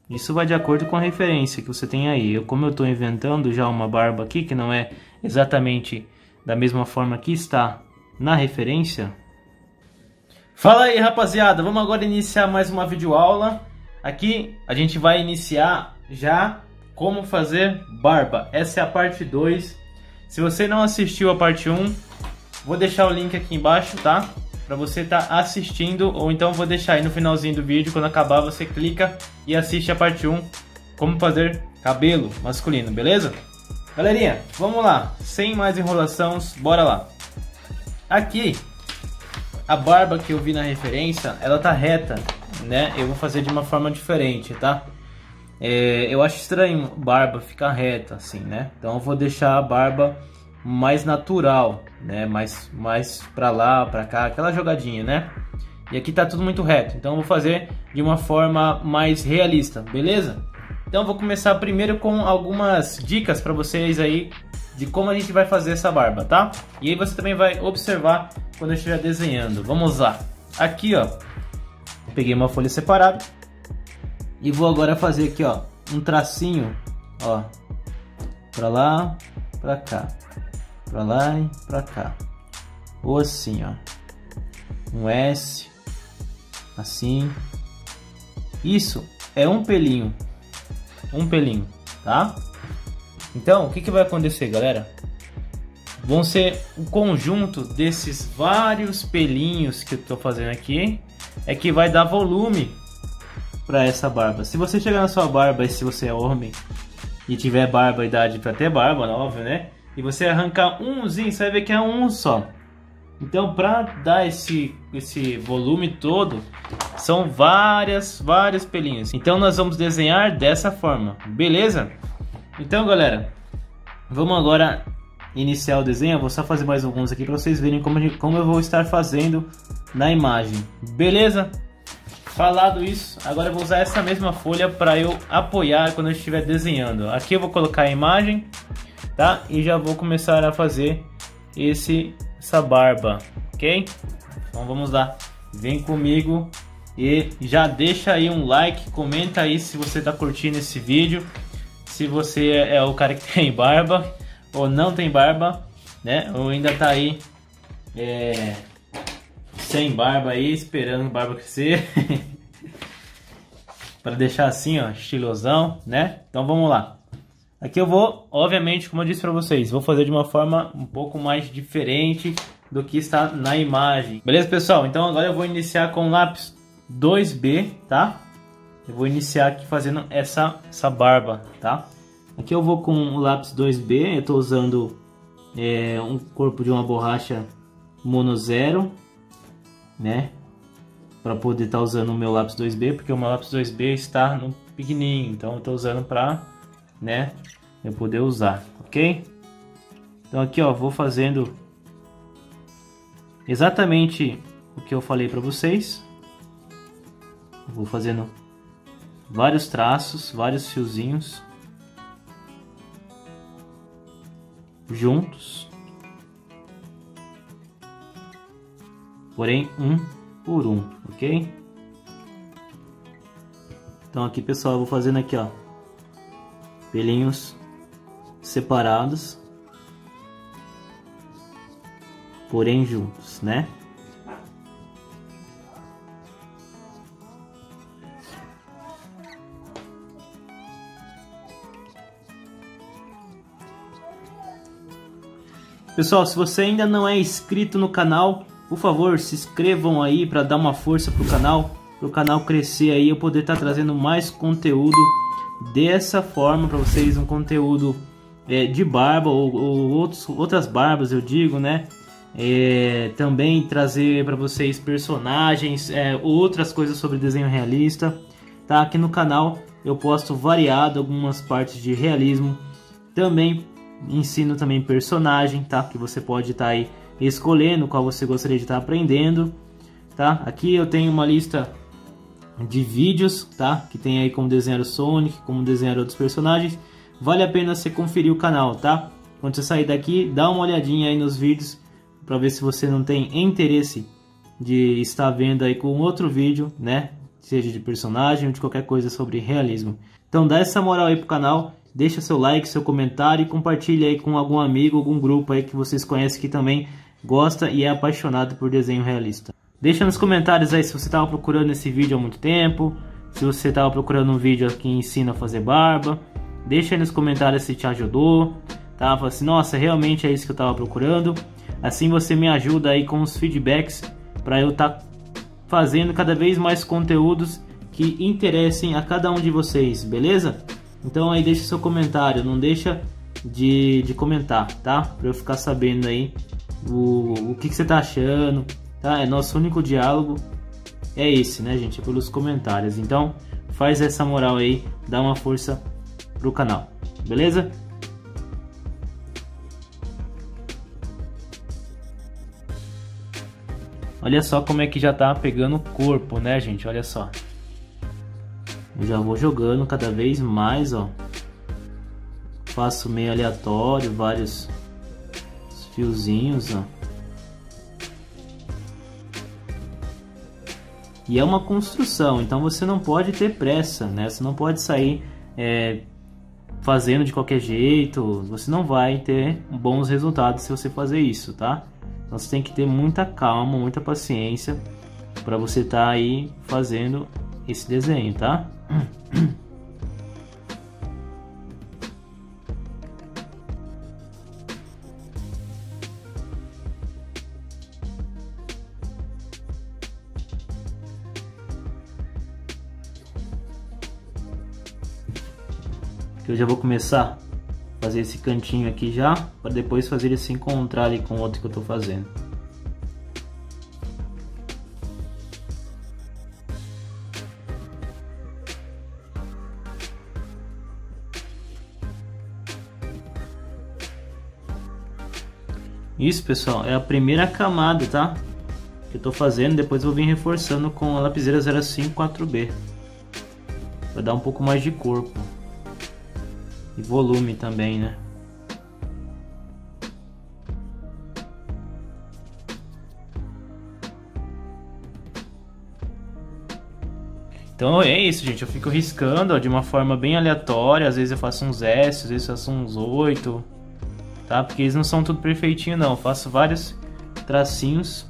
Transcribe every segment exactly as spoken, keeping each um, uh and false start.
Isso vai de acordo com a referência que você tem aí. Eu, como eu estou inventando já uma barba aqui, que não é exatamente da mesma forma que está na referência. Fala aí, rapaziada, vamos agora iniciar mais uma videoaula. Aqui a gente vai iniciar já como fazer barba. Essa é a parte dois. Se você não assistiu a parte um, vou deixar o link aqui embaixo, tá? Para você estar tá assistindo, ou então vou deixar aí no finalzinho do vídeo, quando acabar você clica e assiste a parte um, como fazer cabelo masculino, beleza? Galerinha, vamos lá, sem mais enrolação, bora lá. Aqui, a barba que eu vi na referência, ela tá reta, né? Eu vou fazer de uma forma diferente, tá? É, eu acho estranho barba ficar reta assim, né? Então eu vou deixar a barba mais natural, né? Mais, mais pra lá, pra cá, aquela jogadinha, né? E aqui tá tudo muito reto, então eu vou fazer de uma forma mais realista, beleza? Então eu vou começar primeiro com algumas dicas pra vocês aí de como a gente vai fazer essa barba, tá? E aí você também vai observar quando eu estiver desenhando. Vamos lá. Aqui, ó, peguei uma folha separada e vou agora fazer aqui, ó, um tracinho, ó, pra lá, pra cá, pra lá e pra cá, ou assim, ó, um S, assim. Isso é um pelinho, um pelinho, tá? Então, o que que vai acontecer, galera? Vão ser o conjunto desses vários pelinhos que eu tô fazendo aqui é que vai dar volume para essa barba. Se você chegar na sua barba, e se você é homem e tiver barba, idade para ter barba, óbvio, né? E você arrancar umzinho, você vai ver que é um só. Então, para dar esse esse volume todo, são várias vários pelinhos. Então, nós vamos desenhar dessa forma, beleza? Então, galera, vamos agora iniciar o desenho. Eu vou só fazer mais alguns aqui para vocês verem como, como eu vou estar fazendo na imagem, beleza? Falado isso, agora eu vou usar essa mesma folha para eu apoiar quando eu estiver desenhando. Aqui eu vou colocar a imagem, tá? E já vou começar a fazer esse, essa barba, ok? Então vamos lá, vem comigo e já deixa aí um like, comenta aí se você tá curtindo esse vídeo, se você é o cara que tem barba ou não tem barba, né? Ou ainda tá aí é, sem barba aí, esperando barba crescer. Para deixar assim, ó, estilosão, né? Então vamos lá. Aqui eu vou, obviamente, como eu disse para vocês, vou fazer de uma forma um pouco mais diferente do que está na imagem. Beleza, pessoal? Então agora eu vou iniciar com o lápis dois B, tá? Eu vou iniciar aqui fazendo essa, essa barba, tá? Aqui eu vou com o lápis dois B, eu estou usando é, um corpo de uma borracha mono zero, né? Para poder estar tá usando o meu lápis dois B, porque o meu lápis dois B está no pequenininho, então eu estou usando para, né, eu poder usar, ok? Então aqui, ó, vou fazendo exatamente o que eu falei para vocês. Vou fazendo vários traços, vários fiozinhos juntos, porém um por um, ok? Então aqui, pessoal, eu vou fazendo aqui, ó, pelinhos separados, porém juntos, né? Pessoal, se você ainda não é inscrito no canal, por favor, se inscrevam aí para dar uma força pro canal, pro canal crescer aí, eu poder estar tá trazendo mais conteúdo dessa forma para vocês, um conteúdo é, de barba ou, ou outros, outras barbas, eu digo, né? É, também trazer para vocês personagens, é, outras coisas sobre desenho realista, tá? Aqui no canal eu posto variado algumas partes de realismo, também ensino também personagem, tá? Que você pode estar tá aí escolhendo qual você gostaria de estar tá aprendendo, tá? Aqui eu tenho uma lista de vídeos, tá? Que tem aí como desenhar o Sonic, como desenhar outros personagens. Vale a pena você conferir o canal, tá? Quando você sair daqui, dá uma olhadinha aí nos vídeos para ver se você não tem interesse de estar vendo aí com outro vídeo, né? seja de personagem ou de qualquer coisa sobre realismo. Então dá essa moral aí pro canal, deixa seu like, seu comentário e compartilha aí com algum amigo, algum grupo aí que vocês conhecem que também gosta e é apaixonado por desenho realista. Deixa nos comentários aí se você estava procurando esse vídeo há muito tempo, se você estava procurando um vídeo que ensina a fazer barba. Deixa aí nos comentários se te ajudou, tá? Fala assim, nossa, realmente é isso que eu estava procurando. Assim você me ajuda aí com os feedbacks para eu estar tá fazendo cada vez mais conteúdos que interessem a cada um de vocês, beleza? Então aí deixa seu comentário, não deixa de, de comentar, tá? Para eu ficar sabendo aí o, o que, que você tá achando, tá? É nosso único diálogo, é esse, né, gente? É pelos comentários. Então faz essa moral aí, dá uma força pro canal, beleza? Olha só como é que já tá pegando o corpo, né, gente? Olha só. Eu já vou jogando cada vez mais, ó. Faço meio aleatório, vários fiozinhos, ó. E é uma construção, então você não pode ter pressa, né? Você não pode sair é, fazendo de qualquer jeito. Você não vai ter bons resultados se você fazer isso, tá? Então você tem que ter muita calma, muita paciência para você estar aí fazendo esse desenho, tá? Eu já vou começar a fazer esse cantinho aqui já, para depois fazer ele se encontrar ali com o outro que eu tô fazendo. Isso, pessoal, é a primeira camada, tá? Que eu tô fazendo, depois eu vou vir reforçando com a lapiseira zero cinco quatro B. Vai dar um pouco mais de corpo. E volume também, né? Então é isso, gente. Eu fico riscando, ó, de uma forma bem aleatória. Às vezes eu faço uns S, às vezes eu faço uns oito, tá? Porque eles não são tudo perfeitinho, não. Eu faço vários tracinhos.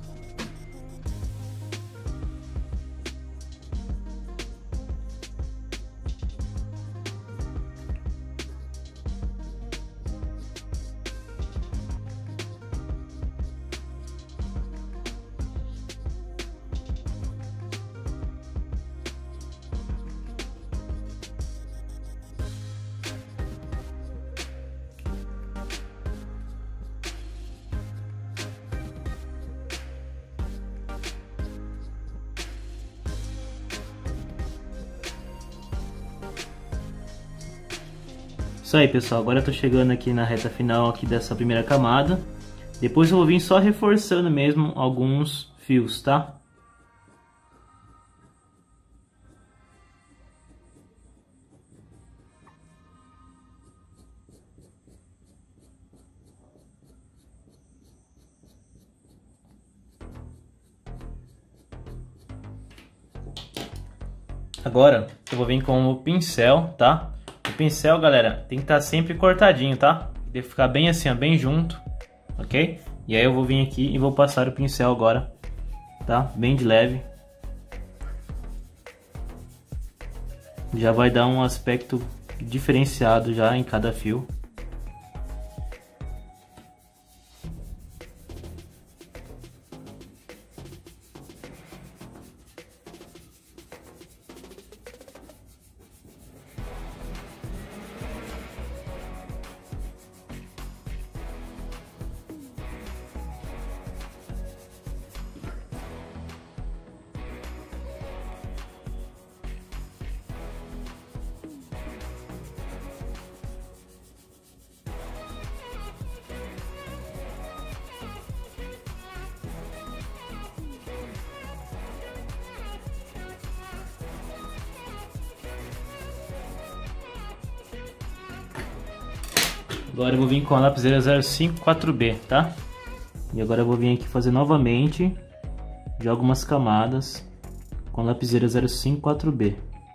Isso aí, pessoal, agora eu tô chegando aqui na reta final aqui dessa primeira camada. Depois eu vou vir só reforçando mesmo alguns fios, tá? Agora eu vou vir com o pincel, tá? O pincel, galera, tem que estar sempre cortadinho, tá? Deve ficar bem assim, ó, bem junto, ok? E aí eu vou vir aqui e vou passar o pincel agora, tá? Bem de leve. Já vai dar um aspecto diferenciado já em cada fio. Agora eu vou vir com a lapiseira zero cinco quatro B, tá? E agora eu vou vir aqui fazer novamente de algumas camadas com a lapiseira zero cinco quatro B.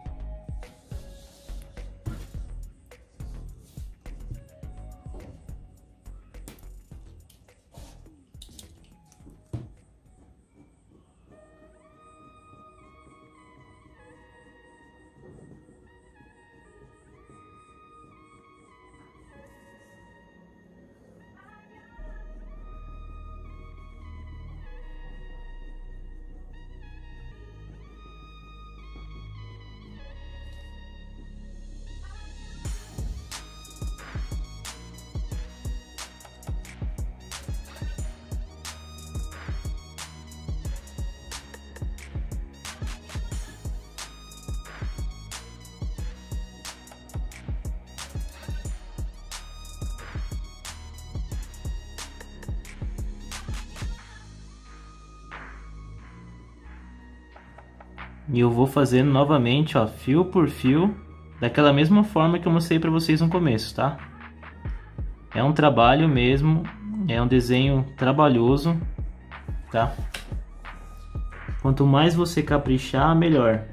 E eu vou fazendo novamente, ó, fio por fio, daquela mesma forma que eu mostrei para vocês no começo, tá? É um trabalho mesmo, é um desenho trabalhoso, tá? Quanto mais você caprichar, melhor.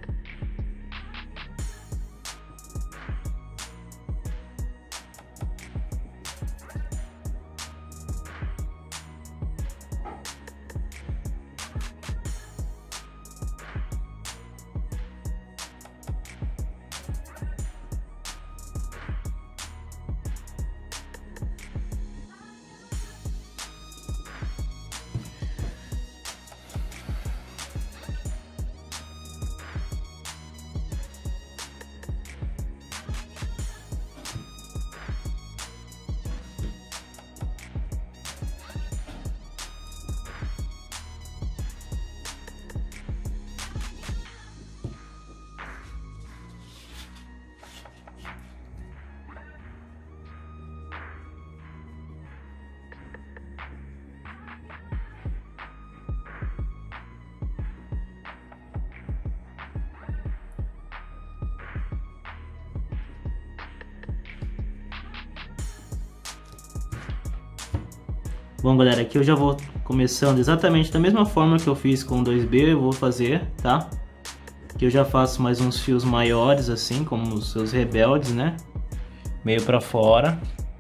Bom, galera, aqui eu já vou começando exatamente da mesma forma que eu fiz com o dois B, eu vou fazer, tá? Aqui eu já faço mais uns fios maiores, assim, como os seus rebeldes, né? Meio pra fora.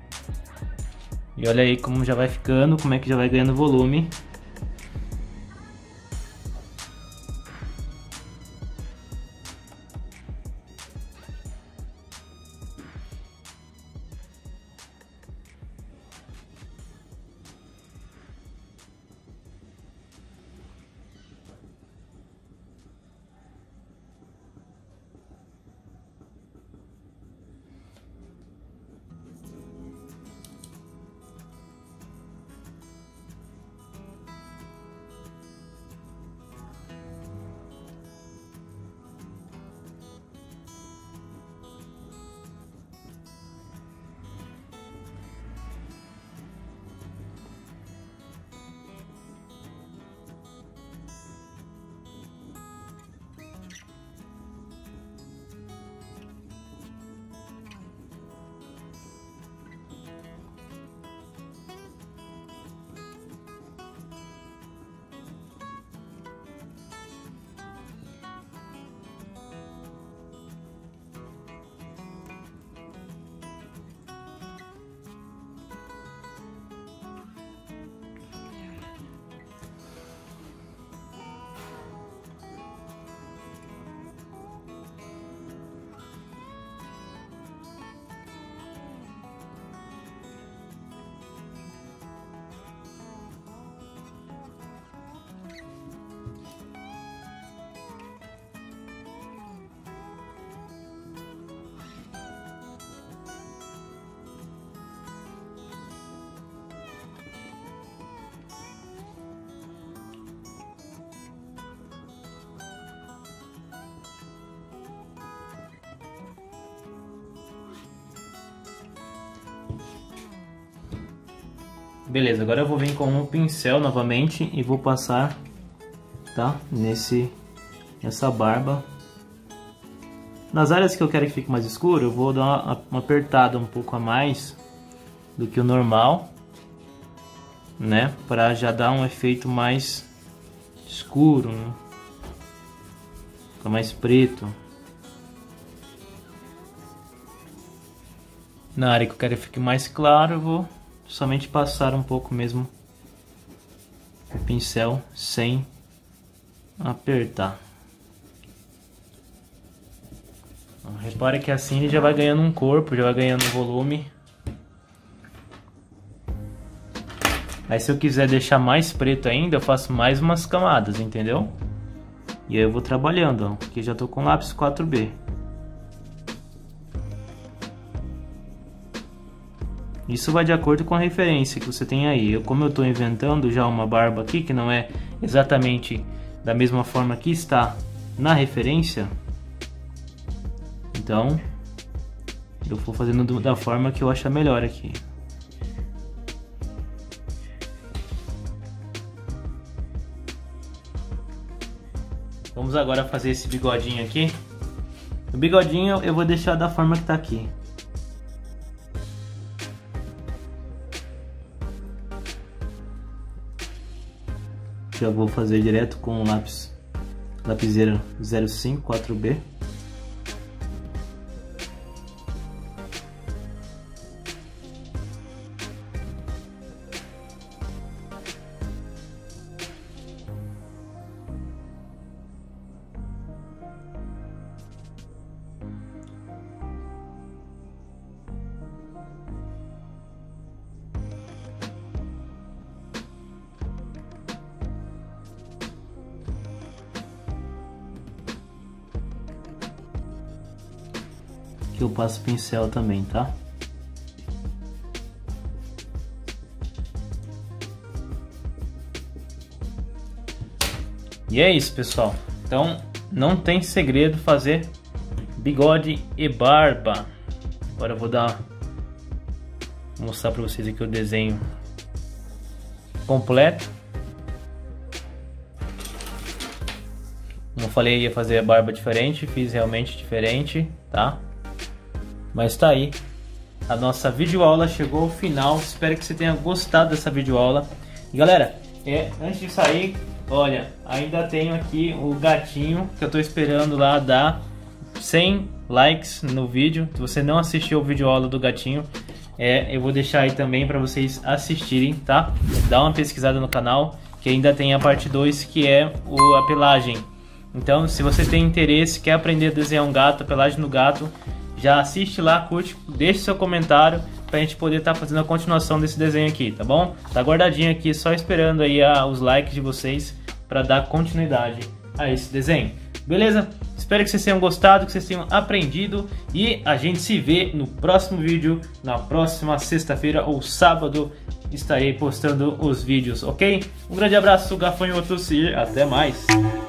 E olha aí como já vai ficando, como é que já vai ganhando volume. Beleza, agora eu vou vir com um pincel novamente e vou passar, tá? Nesse, nessa barba. Nas áreas que eu quero que fique mais escuro, eu vou dar uma, uma apertada um pouco a mais do que o normal, né? Para já dar um efeito mais escuro, né? Fica mais preto. Na área que eu quero que fique mais claro, eu vou somente passar um pouco mesmo o pincel sem apertar. Repare que assim ele já vai ganhando um corpo, já vai ganhando volume. Aí se eu quiser deixar mais preto ainda, eu faço mais umas camadas, entendeu? E aí eu vou trabalhando, ó, porque já tô com lápis quatro B. Isso vai de acordo com a referência que você tem aí. Eu, como eu tô inventando já uma barba aqui, que não é exatamente da mesma forma que está na referência, então eu vou fazendo da forma que eu achar melhor aqui. Vamos agora fazer esse bigodinho aqui. O bigodinho eu vou deixar da forma que tá aqui. Já vou fazer direto com o lápis, lapiseira zero cinco quatro B. Que eu passo pincel também, tá? E é isso, pessoal. Então não tem segredo fazer bigode e barba. Agora eu vou dar vou mostrar para vocês aqui o desenho completo. Como eu falei, ia fazer a barba diferente, fiz realmente diferente, tá? Mas tá aí, a nossa videoaula chegou ao final. Espero que você tenha gostado dessa videoaula. E galera, é, antes de sair, olha, ainda tenho aqui o gatinho que eu tô esperando lá dar cem likes no vídeo. Se você não assistiu o videoaula do gatinho, é, eu vou deixar aí também para vocês assistirem, tá? Dá uma pesquisada no canal, que ainda tem a parte dois, que é o, a pelagem. Então, se você tem interesse, quer aprender a desenhar um gato, a pelagem do gato, já assiste lá, curte, deixe seu comentário pra gente poder estar tá fazendo a continuação desse desenho aqui, tá bom? Tá guardadinho aqui, só esperando aí a, os likes de vocês para dar continuidade a esse desenho. Beleza? Espero que vocês tenham gostado, que vocês tenham aprendido e a gente se vê no próximo vídeo, na próxima sexta-feira ou sábado estarei postando os vídeos, ok? Um grande abraço, gafanhotos, e até mais!